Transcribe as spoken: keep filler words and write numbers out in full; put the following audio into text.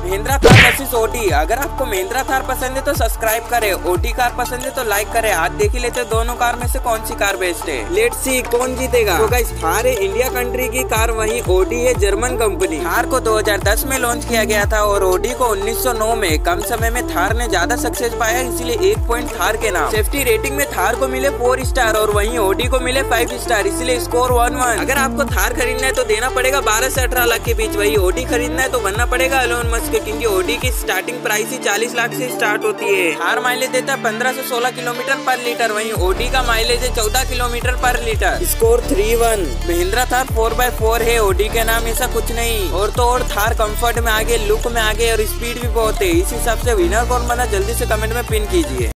Mahindra Thar versus OD. अगर आपको महिंद्रा थार पसंद है तो सब्सक्राइब करें, ओडी कार पसंद है तो लाइक करें। आज देख ही लेते दोनों कार में से कौन सी कार बेस्ट है। लेट्स सी कौन जीतेगा। तो गाइस थार है इंडिया कंट्री की कार, वहीं ओडी है जर्मन कंपनी। थार को दो हज़ार दस में लॉन्च किया गया था और ओडी को उन्नीस सौ नौ में। कम समय में थार ने ज्यादा सक्सेस पाया, इसलिए एक पॉइंट थार के नाम। सेफ्टी रेटिंग में थार को मिले फोर स्टार और वहीं ओडी को मिले फाइव स्टार, इसलिए स्कोर वन वन। अगर आपको थार खरीदना है तो देना पड़ेगा बारह से अठारह लाख के बीच, वही ओडी खरीदना है तो बनना पड़ेगा एलोन मस्क, क्योंकि ओडी की स्टार्टिंग प्राइस ही चालीस लाख से स्टार्ट होती है। थार माइलेज देता है पंद्रह से सोलह किलोमीटर पर लीटर, वहीं ओडी का माइलेज है चौदह किलोमीटर पर litre. Score three one. Mahindra Thar four by four है, ओडी के नाम ऐसा कुछ नहीं। और तो और थार कंफर्ट में आगे, लुक में आगे और स्पीड भी बहुत है। इस हिसाब से विनर कौन बना जल्दी से कमेंट में पिन कीजिए।